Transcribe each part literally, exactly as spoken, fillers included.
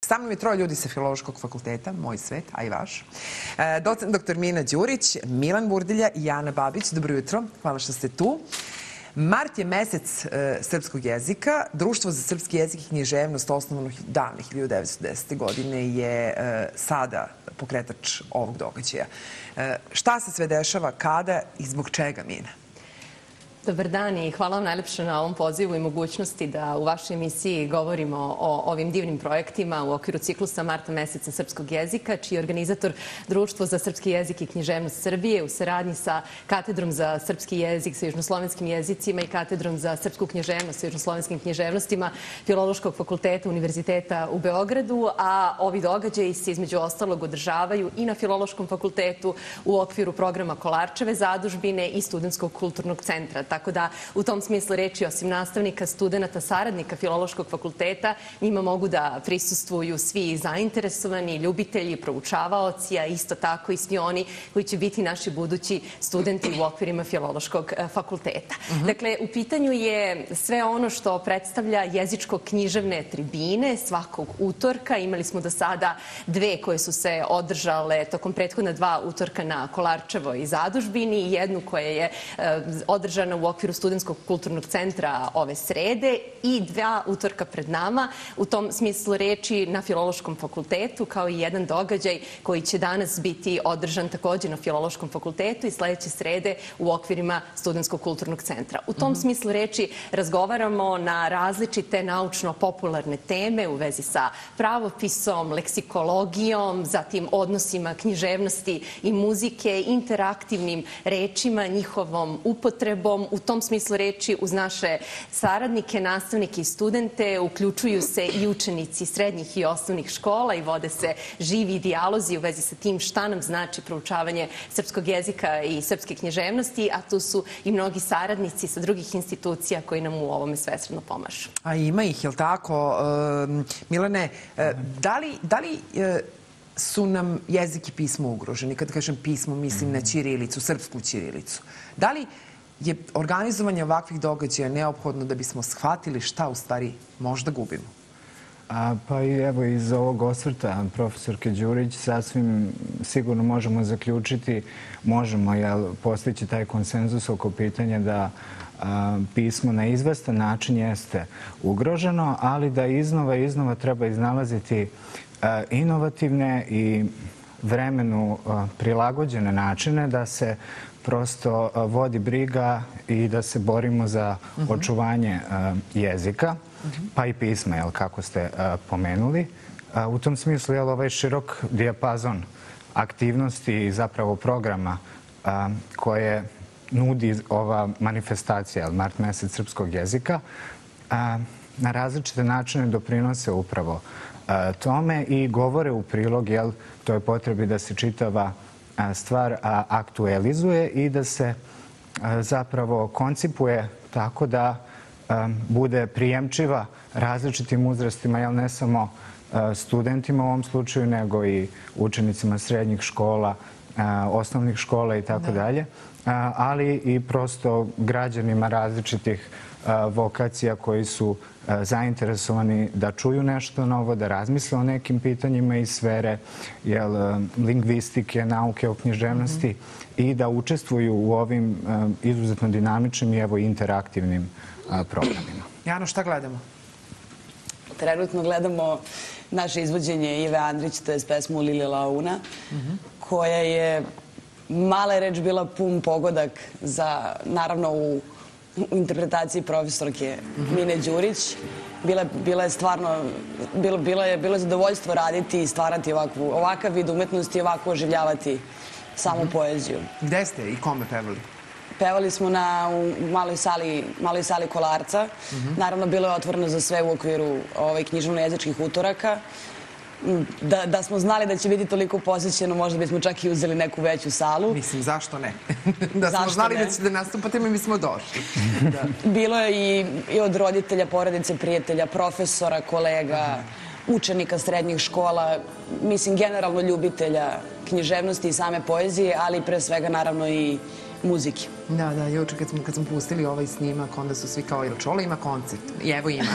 Sa mnom je troje ljudi sa Filološkog fakulteta, moj svet, a i vaš. Docent doktor Mina Đurić, Milan Burdilja i Ana Babić. Dobro jutro, hvala što ste tu. Mart je mesec srpskog jezika. Društvo za srpski jezik i književnost, osnovano davne hiljadu devetsto desete. godine, je sada pokretač ovog događaja. Šta se sve dešava, kada i zbog čega, Mina? Dobar dan i hvala vam najlepše na ovom pozivu i mogućnosti da u vašoj emisiji govorimo o ovim divnim projektima u okviru ciklusa Marta meseca srpskog jezika, čiji je organizator Društvo za srpski jezik i književnost Srbije u saradnji sa Katedrom za srpski jezik sa južnoslovenskim jezicima i Katedrom za srpsku književnost sa južnoslovenskim književnostima Filološkog fakulteta Univerziteta u Beogradu, a ovi događaji se između ostalog održavaju i na Filološkom fakultetu u okviru programa Kolarčeve zadužbine i Studentskog kulturnog centra. Tako da, u tom smislu reči, osim nastavnika, studenta, saradnika Filološkog fakulteta, njima mogu da prisustvuju svi zainteresovani, ljubitelji, proučavaoci, a isto tako i svi oni koji će biti naši budući studenti u okvirima Filološkog fakulteta. Dakle, u pitanju je sve ono što predstavlja jezičko-književne tribine svakog utorka. Imali smo do sada dve koje su se održale tokom prethodna dva utorka na Kolarčevoj zadužbini i jednu koja je održana u okviru Studentskog kulturnog centra ove srede i dva utorka pred nama. U tom smislu reči na Filološkom fakultetu, kao i jedan događaj koji će danas biti održan također na Filološkom fakultetu i sledeće srede u okvirima Studentskog kulturnog centra. U tom smislu reči razgovaramo na različite naučno-popularne teme u vezi sa pravopisom, leksikologijom, zatim odnosima književnosti i muzike, interaktivnim rečima, njihovom upotrebom. U tom smislu reči uz naše saradnike, nastavnike i studente uključuju se i učenici srednjih i osnovnih škola i vode se živi dijalozi u vezi sa tim šta nam znači proučavanje srpskog jezika i srpske književnosti, a tu su i mnogi saradnici sa drugih institucija koji nam u ovome svesredno pomažu. A ima ih, je li tako? Milane, da li su nam jezik i pismo ugroženi? Kad kažem pismo, mislim na ćirilicu, srpsku ćirilicu. Da li je organizovanje ovakvih događaja neophodno da bismo shvatili šta u stvari možda gubimo? Pa i evo iz ovog osvrta profesorke Đurić sasvim sigurno možemo zaključiti, možemo postići taj konsenzus oko pitanja da pismo na izvestan način jeste ugroženo, ali da iznova i iznova treba iznalaziti inovativne i vremenu prilagođene načine da se prosto vodi briga i da se borimo za očuvanje jezika, pa i pisma, kako ste pomenuli. U tom smislu je ovaj širok dijapazon aktivnosti i zapravo programa koje nudi ova manifestacija, Mart mesec srpskog jezika, na različite načine doprinose upravo tome i govore u prilog toj potrebi da se čitava stvar aktualizuje i da se zapravo koncipuje tako da bude prijemčiva različitim uzrastima, ne samo studentima u ovom slučaju, nego i učenicima srednjih škola, osnovnih škola i tako dalje, ali i prosto građanima različitih vokacija koji su zainteresovani da čuju nešto novo, da razmisle o nekim pitanjima iz sfere lingvistike, nauke o književnosti i da učestvuju u ovim izuzetno dinamičnim i evo interaktivnim programima. Jano, šta gledamo? Trenutno gledamo naše izvođenje Ive Andrić, to je pesmu Lili Launa, koja je mala je reč bila pun pogodak za, naravno, u interpretaciji profesorke Mine Đurić. Bila je stvarno, bilo je zadovoljstvo raditi i stvarati ovakav vid umetnosti i ovako oživljavati samu poeziju. Gde ste i kome pevali? Pevali smo u maloj sali Kolarca. Naravno, bilo je otvoreno za sve u okviru književno-jezičkih utoraka. Da smo znali da će biti toliko posjećeno, možda bismo čak i uzeli neku veću salu. Mislim, zašto ne? Da smo znali da ćete nastupati, mi bismo došli. Bilo je i od roditelja, porodice, prijatelja, profesora, kolega, učenika srednjih škola, mislim, generalno ljubitelja književnosti i same poezije, ali pre svega, naravno, i muzike. Da, da, juče kad smo, kad smo pustili ovaj snimak, onda su svi kao, jel Čola ima koncert? I evo ima.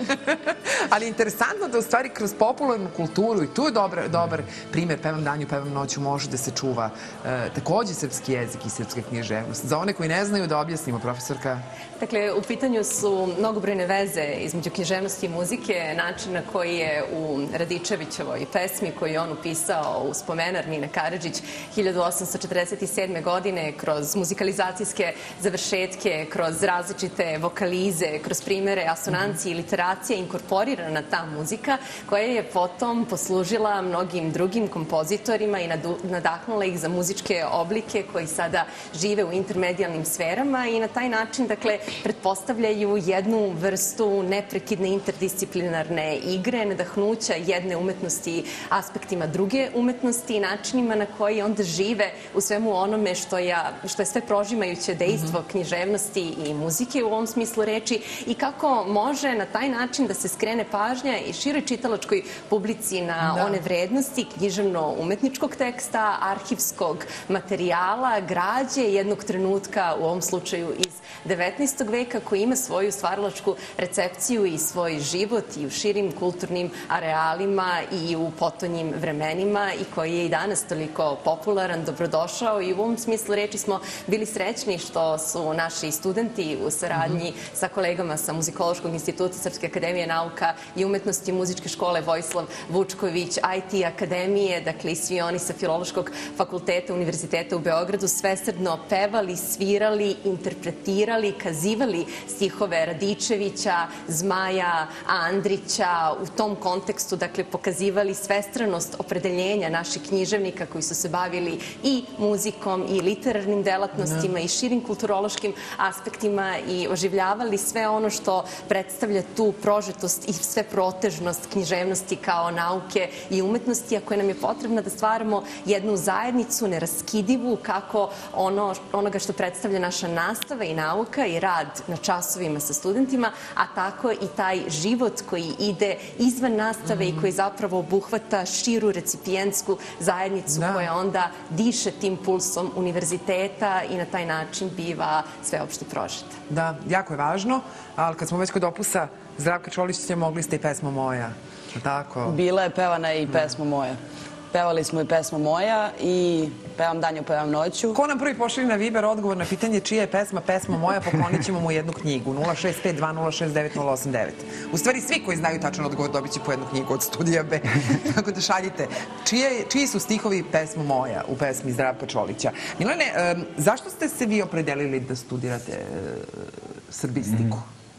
Ali interesantno da u stvari kroz popularnu kulturu, i tu je dobar, dobar primjer, pevam danju, pevam noću, može da se čuva e, takođe srpski jezik i srpska književnost. Za one koji ne znaju, da objasnimo, profesorka. Dakle, u pitanju su mnogobrojne veze između književnosti i muzike, način na koji je u Radičevićevoj pesmi koju je on upisao u spomenar Nine Karadžić hiljadu osamsto četrdeset sedme. godine kroz muzikalizacijske završetke, kroz različite vokalize, kroz primere asonancije i literacije inkorporirana ta muzika koja je potom poslužila mnogim drugim kompozitorima i nadahnula ih za muzičke oblike koji sada žive u intermedijalnim sferama i na taj način, dakle, pretpostavljaju jednu vrstu neprekidne interdisciplinarne igre, nadahnuća jedne umetnosti aspektima druge umetnosti i načinima na koji onda žive u svemu onome što je, što je sve prožimajuće dejstvo književnosti i muzike u ovom smislu reči i kako može na taj način da se skrene pažnja i široj čitalačkoj publici na one vrednosti književno-umetničkog teksta, arhivskog materijala, građe jednog trenutka, u ovom slučaju iz devetnaestog veka, koji ima svoju stvaralačku recepciju i svoj život i u širim kulturnim arealima i u potonjim vremenima i koji je i danas toliko popularan, dobrodošao i u ovom smislu reči smo bili srećni što su naši studenti u saradnji sa kolegama sa Muzikološkog instituta Srpske akademije nauka i umetnosti Muzičke škole Vojislav Vučković, I T akademije, dakle i svi oni sa Filološkog fakulteta Univerziteta u Beogradu svesrdno pevali, svirali, interpretirali, kazivali stihove Radičevića, Zmaja, Andrića, u tom kontekstu, dakle, pokazivali svestranost opredeljenja naših književnika koji su se bavili i muzikom i literarnim delatnostima i širim kulturološkim aspektima i oživljavali sve ono što predstavlja tu prožetost i sve protežnost književnosti kao nauke i umetnosti, a koja nam je potrebna da stvaramo jednu zajednicu neraskidivu kako ono, onoga što predstavlja naša nastava i nauka i rad na časovima sa studentima, a tako i taj život koji ide izvan nastave i koji zapravo obuhvata širu recipijentsku zajednicu koja onda diše tim pulsom univerziteta i na taj način biva sveopšte prožeta. Da, jako je važno, ali kad smo već kod opusa Zdravka Čoličića, mogli ste i pesma Moja, tako? Bila je pevana i pesma Moja. Pevali smo i pesma Moja i pevam danju, pevam noću. Ko nam prvi pošalje na Viber odgovor na pitanje čija je pesma pesma Moja, poklonit ćemo mu jednu knjigu. nula šest pet dva nula šest devet nula osam devet. U stvari, svi koji znaju tačan odgovor dobit će po jednu knjigu od Studija B. Tako da šaljite. Čije, čiji su stihovi pesma Moja u pesmi Zdravka Čolića? Milane, e, zašto ste se vi opredelili da studirate e, srbistiku?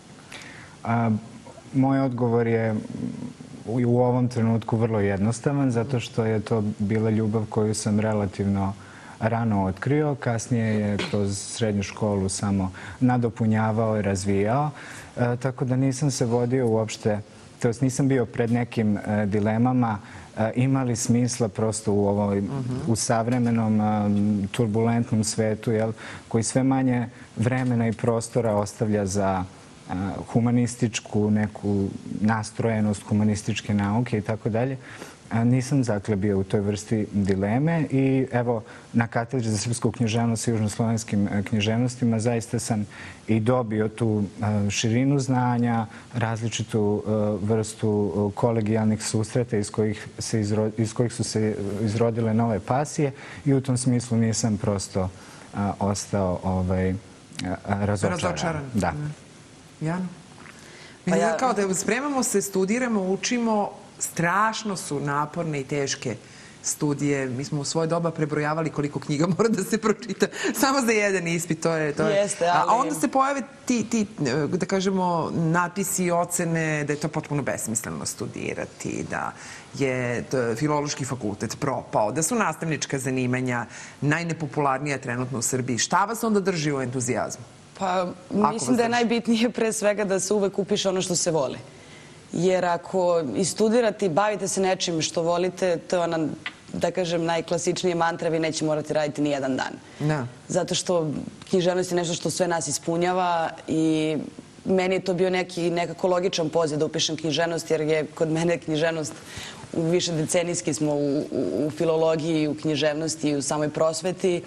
A, moj odgovor je u ovom trenutku vrlo jednostavan, zato što je to bila ljubav koju sam relativno rano otkrio. Kasnije je kroz srednju školu samo nadopunjavao i razvijao. E, tako da nisam se vodio uopšte, to jest nisam bio pred nekim e, dilemama e, ima li smisla prosto u, ovoj, u savremenom e, turbulentnom svetu, jel, koji sve manje vremena i prostora ostavlja za humanističku neku nastrojenost, humanističke nauke i tako dalje. Nisam dakle bio u toj vrsti dileme i evo na katedri za srpsku književnost i južnoslovenskim književnostima zaista sam i dobio tu širinu znanja, različitu vrstu kolegijalnih susreta iz kojih, se izro, iz kojih su se izrodile nove pasije i u tom smislu nisam prosto ostao ovaj, razočaran. Razočaran. Da. Jano? Mislim da kao da spremamo se, studiramo, učimo, strašno su naporne i teške studije. Mi smo u svoje doba prebrojavali koliko knjiga mora da se pročita. Samo za jedan ispit, to je... To je. Jeste, ali... A onda se pojave ti, ti, da kažemo, napisi i ocene da je to potpuno besmisleno studirati, da je Filološki fakultet propao, da su nastavnička zanimanja najnepopularnija trenutno u Srbiji. Šta vas onda drži u entuzijazmu? Pa mislim da je najbitnije pre svega da se uvek upiše ono što se voli. Jer ako i studirate i bavite se nečim što volite, to je ona, da kažem, najklasičnije mantra, vi neće morati raditi ni jedan dan. Da. Zato što književnost je nešto što sve nas ispunjava i meni je to bio neki nekako logičan poziv da upišem književnost, jer je kod mene književnost više decenijski smo u, u, u filologiji, u književnosti i u samoj prosveti.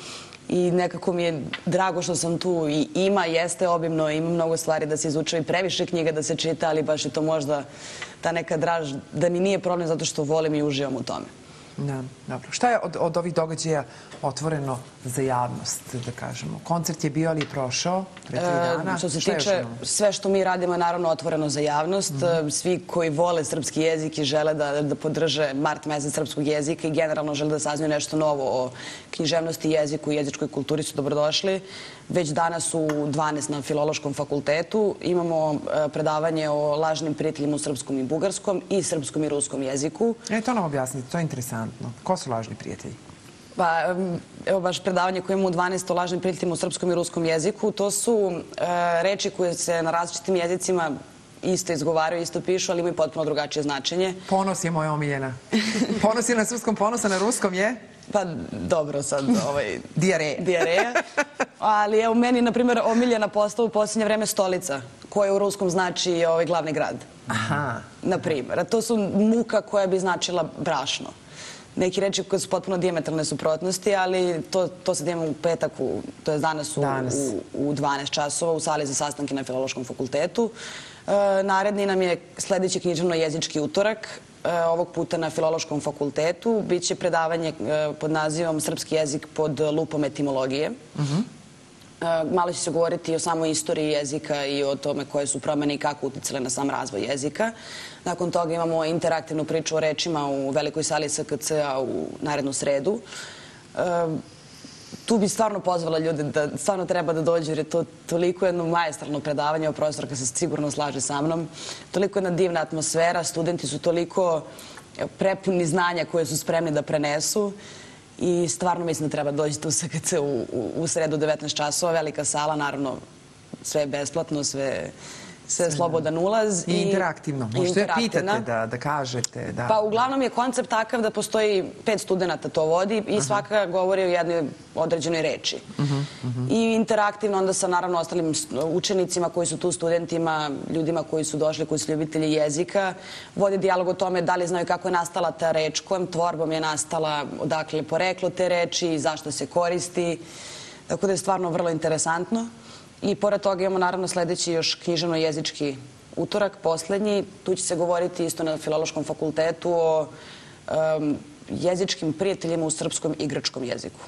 i nekako mi je drago što sam tu i ima, jeste obimno, ima mnogo stvari da se izučava i previše knjiga da se čita, ali baš je to možda ta neka draž da mi nije problem zato što volim i uživam u tome. Da, dobro. Šta je od, od ovih događaja otvoreno za javnost, da kažemo? Koncert je bio, ali je prošao pre tri dana. E, što se tiče, sve što mi radimo je naravno otvoreno za javnost. Mm-hmm. Svi koji vole srpski jezik i žele da, da podrže mart mesec srpskog jezika i generalno žele da saznaju nešto novo o književnosti, jeziku i jezičkoj kulturi su dobrodošli. Već danas u dvanaest na Filološkom fakultetu imamo e, predavanje o lažnim prijateljima u srpskom i bugarskom i srpskom i ruskom jeziku. E, to nam objasnite, to je interesantno. Ko su lažni prijatelji? Pa, evo baš predavanje koje imamo u dvanaest o lažnim prijateljima u srpskom i ruskom jeziku. To su e, reči koje se na različitim jezicima isto izgovaraju, isto pišu, ali imaju potpuno drugačije značenje. Ponos je moja omiljena. Ponos je na srpskom, ponosa na ruskom je? Pa dobro sad, ovaj... Dijareja. Dijareja. Ali evo meni, na primjer, omiljena postava u posljednje vreme stolica, koja u ruskom znači ovaj glavni grad. Aha. Na primjer. A to su muka koja bi značila brašno. Neki reči koje su potpuno dijametralne suprotnosti, ali to, to se imamo u petak, u, to je danas u, danas u, u dvanaest časova u sali za sastanke na Filološkom fakultetu. E, naredni nam je sljedeći književno-jezički utorak, e, ovog puta na Filološkom fakultetu. Biće predavanje e, pod nazivom Srpski jezik pod lupom etimologije. Uh-huh. e, malo će se govoriti o samoj istoriji jezika i o tome koje su promjene i kako uticale na sam razvoj jezika. Nakon toga imamo interaktivnu priču o rečima u velikoj sali S K C-a u narednu sredu. E, tu bi stvarno pozvala ljude da stvarno treba da dođu jer je to toliko jedno majestralno predavanje, profesorka se sigurno slaže sa mnom. Toliko jedna divna atmosfera, studenti su toliko prepuni znanja koje su spremni da prenesu i stvarno mislim da treba dođete u S K C u, u, u sredu devetnaest časova, velika sala, naravno sve je besplatno, sve... sve slobodan ulaz. I interaktivno. Možete pitate da, da kažete. Da. Pa uglavnom je koncept takav da postoji pet studenta to vodi i svaka govori o jednoj određenoj reči. Uh-huh, uh-huh. I interaktivno onda sa naravno ostalim učenicima koji su tu, studentima, ljudima koji su došli, koji su ljubitelji jezika, vodi dijalog o tome da li znaju kako je nastala ta reč, kojom tvorbom je nastala, odakle je poreklo te reči, zašto se koristi. Tako da je stvarno vrlo interesantno. I pored toga imamo naravno sljedeći još književno-jezički utorak, posljednji. Tu će se govoriti isto na Filološkom fakultetu o um, jezičkim prijateljima u srpskom i grčkom jeziku.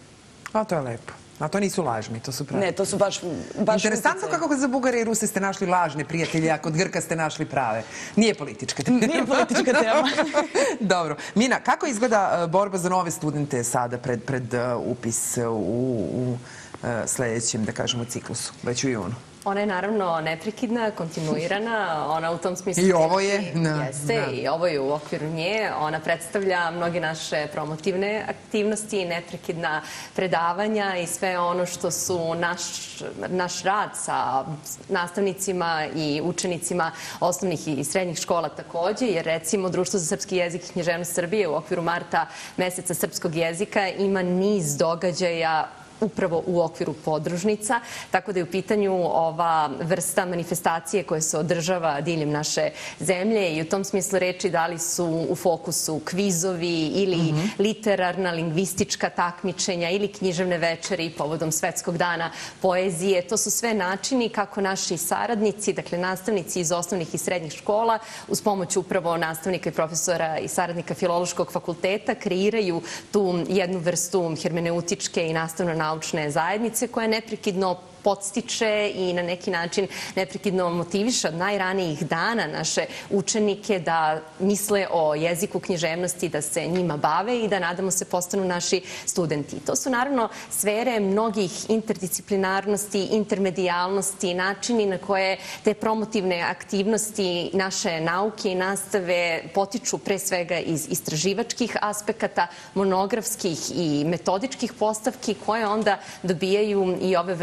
A to je lepo. A to nisu lažni, to su pravi. Ne, to su baš... baš interesantno utice. Kako za Bugare i Ruse ste našli lažne prijatelje, a kod Grka ste našli prave. Nije politička tema. Nije politička tema. Dobro. Mina, kako izgleda borba za nove studente sada pred, pred uh, upis u... u sljedećem, da kažemo, ciklusu, već u junu? Ona je naravno neprekidna, kontinuirana, ona u tom smislu... I ovo je? No, jeste, no. I ovo je u okviru nje. Ona predstavlja mnoge naše promotivne aktivnosti, neprekidna predavanja i sve ono što su naš, naš rad sa nastavnicima i učenicima osnovnih i srednjih škola također, jer recimo Društvo za srpski jezik i književnost Srbije u okviru marta meseca srpskog jezika ima niz događaja upravo u okviru podružnica, tako da je u pitanju ova vrsta manifestacije koja se održava diljem naše zemlje i u tom smislu reči da li su u fokusu kvizovi ili mm-hmm. literarna, lingvistička takmičenja ili književne večeri povodom Svetskog dana poezije. To su sve načini kako naši saradnici, dakle nastavnici iz osnovnih i srednjih škola, uz pomoć upravo nastavnika i profesora i saradnika Filološkog fakulteta, kreiraju tu jednu vrstu hermeneutičke i nastavno naučne zajednice koja neprekidno podstiče i na neki način neprekidno motiviše od najranijih dana naše učenike da misle o jeziku književnosti, da se njima bave i da nadamo se postanu naši studenti. To su naravno sfere mnogih interdisciplinarnosti, intermedijalnosti, načini na koje te promotivne aktivnosti naše nauke i nastave potiču pre svega iz istraživačkih aspekata, monografskih i metodičkih postavki koje onda dobijaju i ove vrste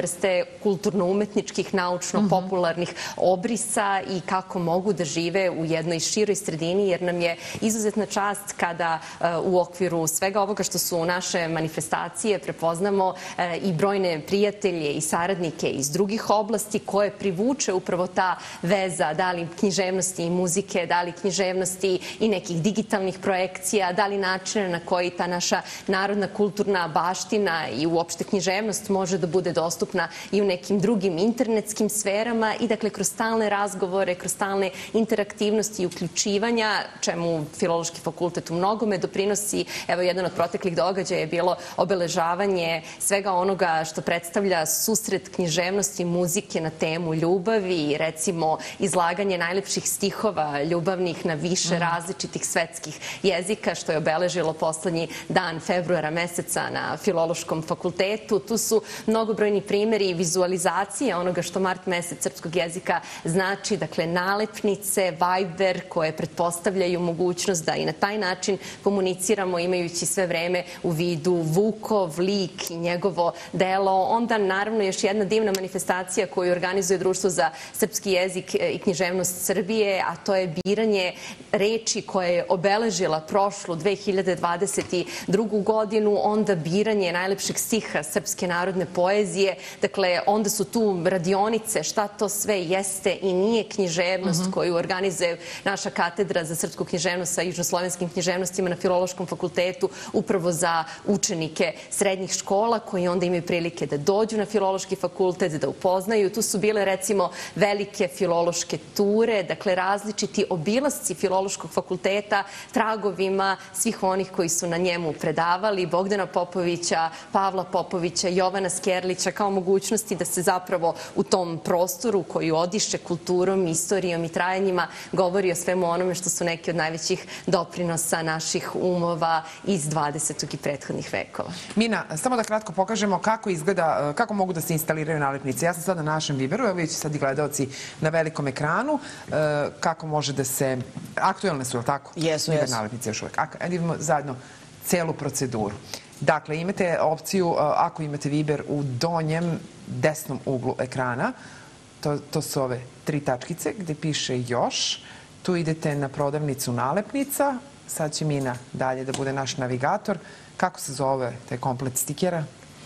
kulturno-umetničkih, naučno-popularnih obrisa i kako mogu da žive u jednoj široj sredini, jer nam je izuzetna čast kada u okviru svega ovoga što su naše manifestacije prepoznamo i brojne prijatelje i saradnike iz drugih oblasti koje privuče upravo ta veza, da li književnosti i muzike, da li književnosti i nekih digitalnih projekcija, da li načina na koji ta naša narodna kulturna baština i uopšte književnost može da bude dostupna i u nekim drugim internetskim sferama i dakle kroz stalne razgovore, kroz stalne interaktivnosti i uključivanja, čemu Filološki fakultet u mnogome doprinosi. Evo, jedan od proteklih događaja je bilo obeležavanje svega onoga što predstavlja susret književnosti i muzike na temu ljubavi, recimo izlaganje najlepših stihova ljubavnih na više različitih svetskih jezika, što je obeležilo poslednji dan februara meseca na Filološkom fakultetu. Tu su mnogobrojni primjeri i vizualizacije onoga što mart mesec srpskog jezika znači, dakle nalepnice, Viber, koje pretpostavljaju mogućnost da i na taj način komuniciramo imajući sve vreme u vidu Vukov lik i njegovo delo. Onda naravno još jedna divna manifestacija koju organizuje Društvo za srpski jezik i književnost Srbije, a to je biranje reči koje je obeležila prošlu dve hiljade dvadeset drugu godinu, onda biranje najlepšeg stiha srpske narodne poezije. Dakle, onda su tu radionice šta to sve jeste i nije književnost koju organizuje naša katedra za srpsku književnost sa južnoslovenskim književnostima na Filološkom fakultetu upravo za učenike srednjih škola koji onda imaju prilike da dođu na Filološki fakultet, da upoznaju. Tu su bile recimo velike filološke ture, dakle različiti obilasci Filološkog fakulteta tragovima svih onih koji su na njemu predavali, Bogdana Popovića, Pavla Popovića, Jovana Skerlića, kao mogućnosti da se zapravo u tom prostoru koji odiše kulturom, istorijom i trajanjima govori o svemu onome što su neki od najvećih doprinosa naših umova iz dvadesetog i prethodnih vekova. Mina, samo da kratko pokažemo kako izgleda, kako mogu da se instaliraju nalepnice. Ja sam sad na našem Viberu, evo vidite sad i gledaoci na velikom ekranu, kako može da se... Aktuelne su, ili tako? Jesu, Viber jesu. nalepnice još uvek. Ajde vidimo zajedno celu proceduru. Dakle, imate opciju, ako imate Viber, u donjem desnom uglu ekrana, to, to su ove tri tačkice gde piše još. Tu idete na prodavnicu nalepnica. Sad će Mina dalje da bude naš navigator. Kako se zove taj komplet stikera?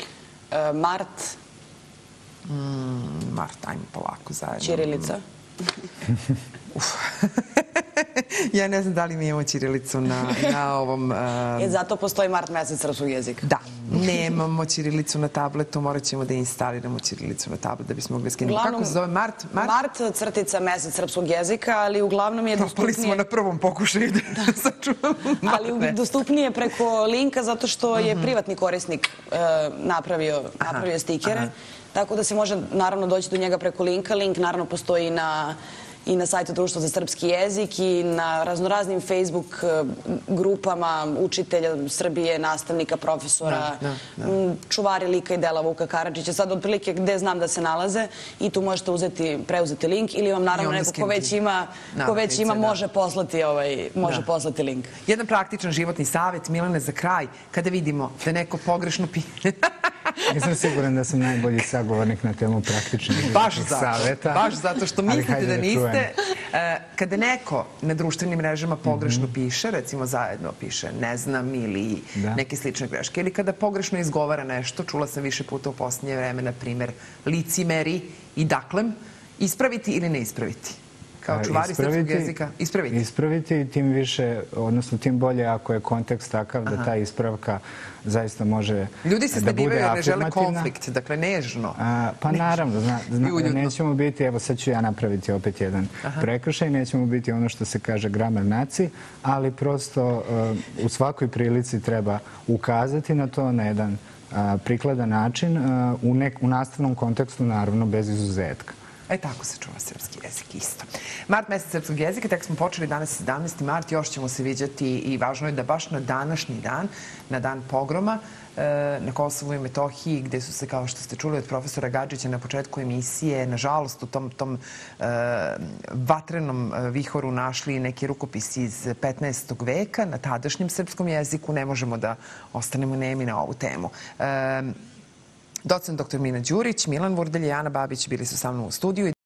E, Mart. Mm, Mart, ajmo polako zajedno. Ćirilica. Uf. Ja ne znam da li mi imamo ćirilicu na, na ovom... Um... E, zato postoji mart mesec srpskog jezika. Da, nemamo ćirilicu na tabletu, morat ćemo da instaliramo ćirilicu na tablet da bismo mogli skinuti. Kako se zove? Mart? Mart, Mart crtica mesec srpskog jezika, ali uglavnom je dostupnije... Propali smo na prvom pokušaju da sačuvamo Mart. Ali dostupnije preko linka zato što je privatni korisnik uh, napravio, napravio aha, stikere. aha. Tako da se može naravno doći do njega preko linka. Link naravno postoji i na i na sajtu Društva za srpski jezik i na raznoraznim Facebook grupama učitelja Srbije, nastavnika, profesora, da, da, da. čuvari lika i dela Vuka Karadžića. Sad otprilike gde znam da se nalaze i tu možete uzeti, preuzeti link ili vam naravno neko ko već ima, ko već ima može poslati, ovaj, može poslati link. Jedan praktičan životni savjet, Milane, za kraj, kada vidimo da neko pogrešno pije... Nisam siguran da sam najbolji sagovornik na temu praktičnih životnih savjeta. Baš zato što mislite da niste. Kada neko na društvenim mrežama pogrešno piše, recimo zajedno piše ne znam ili neke slične greške, ili kada pogrešno izgovara nešto, čula sam više puta u posljednje vreme, na primjer, licimeri i daklem, ispraviti ili ne ispraviti? Kao čuvari srpskog jezika, ispraviti? Ispraviti i tim više, odnosno tim bolje ako je kontekst takav da ta ispravka zaista može da bude afirmativna. Ljudi se snebivaju jer ne žele konflikt, dakle nežno. Pa naravno, nećemo biti, evo sad ću ja napraviti opet jedan prekršaj, nećemo biti ono što se kaže gramer naci, ali prosto u svakoj prilici treba ukazati na to na jedan prikladan način, u nastavnom kontekstu naravno bez izuzetka. E tako se čuva srpski jezik isto. Mart mesec srpskog jezika, tek smo počeli danas sedamnaesti mart, još ćemo se viđati i važno je da baš na današnji dan, na dan pogroma, na Kosovu i Metohiji, gde su se, kao što ste čuli od profesora Gadžića na početku emisije, nažalost u tom, tom uh, vatrenom vihoru našli neki rukopisi iz petnaestog veka na tadašnjem srpskom jeziku. Ne možemo da ostanemo nemi na ovu temu. Uh, Docent doktor Mina Đurić, Milan Vurdelj i Ana Babić bili su sa mnom u studiju.